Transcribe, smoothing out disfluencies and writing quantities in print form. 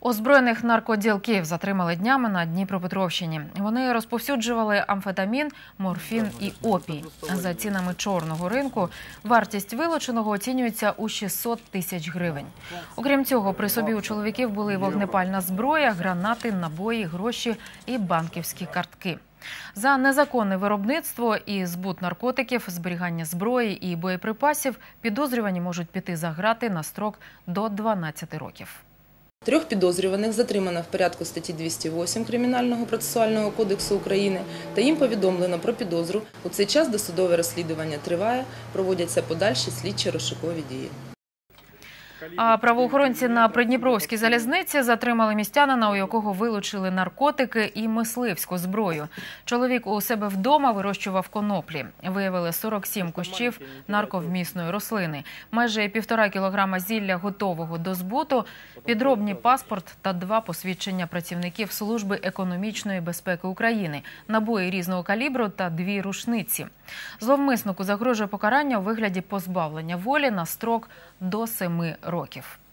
Озброєних наркоділків затримали днями на Дніпропетровщині. Вони розповсюджували амфетамін, морфін і опій. За цінами чорного ринку вартість вилученого оцінюється у 600 тисяч гривень. Окрім цього, при собі у чоловіків були вогнепальна зброя, гранати, набої, гроші і банківські картки. За незаконне виробництво і збут наркотиків, зберігання зброї і боєприпасів підозрювані можуть піти за грати на строк до 12 років. 3 підозрюваних затримано в порядку статті 208 Кримінального процесуального кодексу України та їм повідомлено про підозру. У цей час досудове розслідування триває, проводяться подальші слідчо-розшукові дії. А правоохоронці на Придніпровській залізниці затримали містянина, у якого вилучили наркотики і мисливську зброю. Чоловік у себе вдома вирощував коноплі. Виявили 47 кущів нарковмісної рослини, майже 1,5 кілограма зілля готового до збуту, підробний паспорт та 2 посвідчення працівників Служби економічної безпеки України, набої різного калібру та 2 рушниці. Зловмиснику загрожує покарання у вигляді позбавлення волі на строк до 7 років.